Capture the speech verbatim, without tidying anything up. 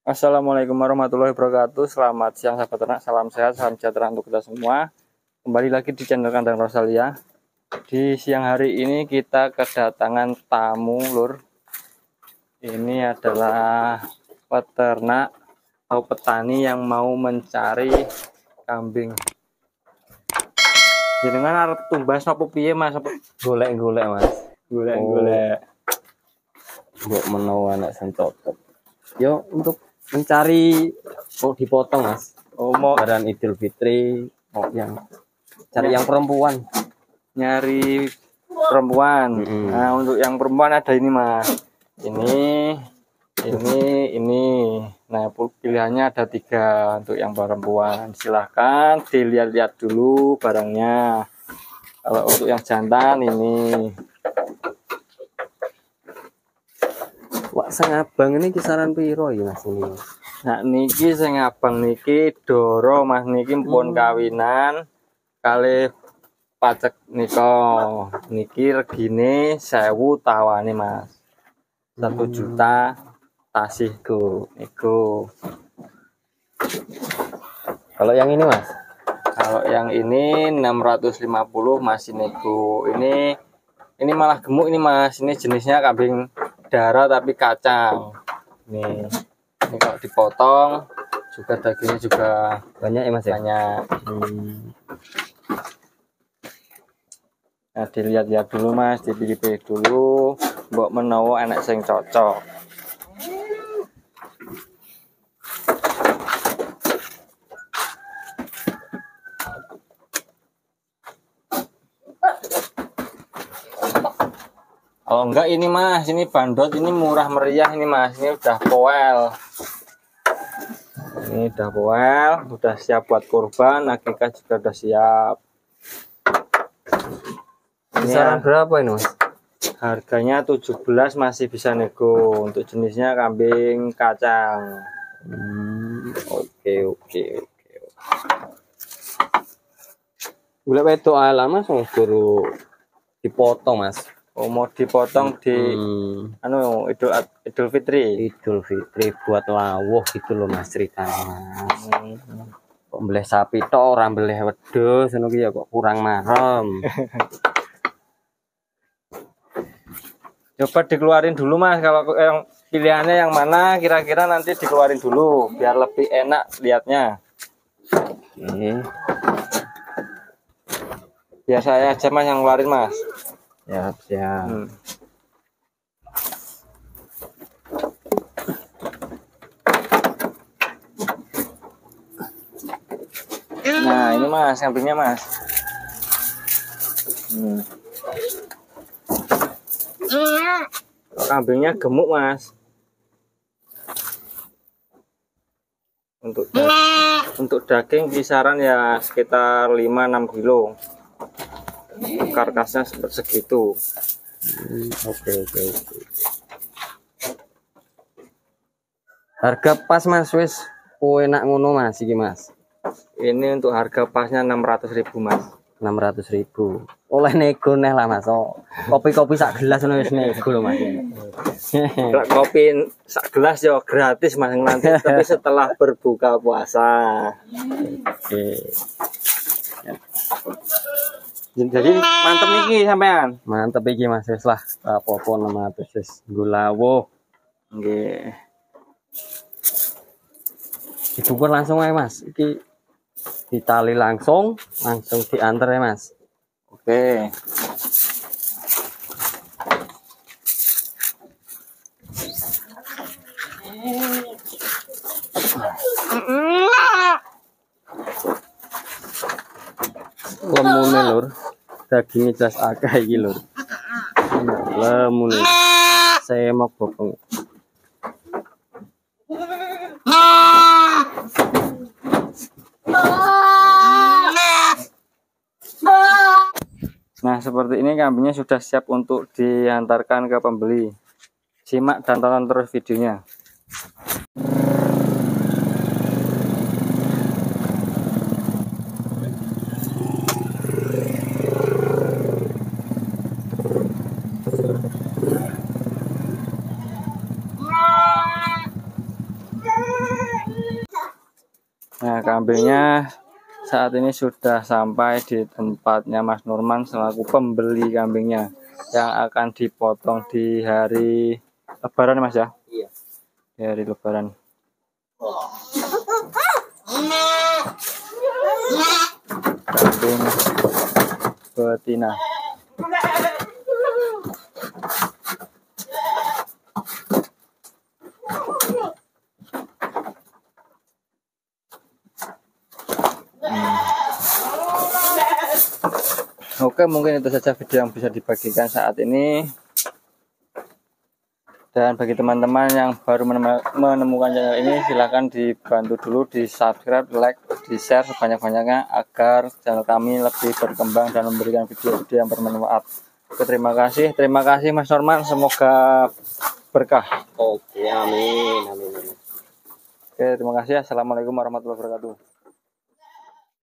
Assalamualaikum warahmatullahi wabarakatuh. Selamat siang sahabat ternak, salam sehat, salam sejahtera untuk kita semua. Kembali lagi di channel Kandang Rosalia. Di siang hari ini kita kedatangan tamu, lur. Ini adalah peternak atau petani yang mau mencari kambing. Jenengan arep tumbas napa piye, Mas? Golek-golek, Mas. Golek-golek. Mbok menawa anak sing cocok. Yo untuk mencari mau dipotong, Mas. Oh, mau Lebaran Idul Fitri, mau yang cari yang perempuan. Nyari perempuan. Mm-hmm. Nah, untuk yang perempuan ada ini, Mas. Ini, ini, ini. Nah, pilihannya ada tiga untuk yang perempuan. Silahkan dilihat-lihat dulu barangnya. Kalau untuk yang jantan ini. Wak sang abang ini kisaran piro ya, Mas ini? Nah, niki sing abang niki doro, Mas, niki pun kawinan kali pacek niko. Niki regine sewu tawane, Mas. Satu juta tasihku niku. Kalau yang ini, Mas? Kalau yang ini enam ratus lima puluh, Mas, niku. Ini ini malah gemuk ini, Mas. Ini jenisnya kambing darah tapi kacang. Nih, ini kalau dipotong juga dagingnya juga Banyak ya, Mas ya? banyak. Hmm. Nah, dilihat-lihat dulu, Mas, dipilih-pilih dulu, mbok menawa anak sing cocok. Oh enggak, ini, Mas, ini bandot, ini murah meriah ini, Mas. Ini udah poel. Ini udah poel, udah siap buat kurban, akikah juga udah siap. Kisaran berapa ini, Mas? Harganya tujuh belas, masih bisa nego. Untuk jenisnya kambing kacang. Hmm, oke oke oke. Golek wedok ala, Mas, wong guru dipotong, Mas. Oh, mau dipotong di Hmm. anu Idul Idul Fitri. Idul Fitri buat lawuh gitu loh, Mas, ceritanya, Mas. Hmm. Kok mbeleh sapi tok ora mbeleh wedhus ngono ki ya kok kurang marem. Coba dikeluarin dulu, Mas, kalau yang pilihannya yang mana kira-kira nanti dikeluarin dulu biar lebih enak lihatnya. Oke. Biar saya aja, Mas, yang ngeluarin, Mas. Siap, siap. Hmm. Nah, ini, Mas, kambingnya, Mas. Hmm. Kambingnya gemuk, Mas. Untuk daging, untuk daging kisaran ya sekitar lima enam kilo. Karkasnya seperti segitu. Hmm, oke oke oke. Harga pas, Mas, wis enak ngono, Mas, iki, Mas. Ini untuk harga pasnya enam ratus ribu, Mas. enam ratus ribu. Oleh nego neh lah, Mas. Oh, kopi-kopi sak gelas ngono wis nego lho, Mas. Kalau kopi sak gelas ya gratis, Mas, nanti tapi setelah berbuka puasa. Oke. Jadi mantep nih sampean. Mantep iki, Mas, wis lah. Apa-apa enam ratus wis golawuh. Nggih. Dibukur langsung aja, Mas. Iki ditali langsung, langsung diantar ya, Mas. Oke. Lemune, Lur. Dagingnya jelas akeh iki, Lur. Lemune. Semak bokong. Nah, seperti ini kambingnya sudah siap untuk diantarkan ke pembeli. Simak dan tonton terus videonya. Nah, kambingnya saat ini sudah sampai di tempatnya Mas Nurman selaku pembeli kambingnya yang akan dipotong di hari Lebaran, Mas ya? Iya. Di hari Lebaran. Kambing betina. Oke, mungkin itu saja video yang bisa dibagikan saat ini. Dan bagi teman-teman yang baru menemukan channel ini, silahkan dibantu dulu di subscribe, like, di share sebanyak-banyaknya agar channel kami lebih berkembang dan memberikan video-video yang bermanfaat. Oke, terima kasih, terima kasih Mas Norman, semoga berkah. Oke, amin, amin, amin. Oke, terima kasih. Assalamualaikum warahmatullahi wabarakatuh.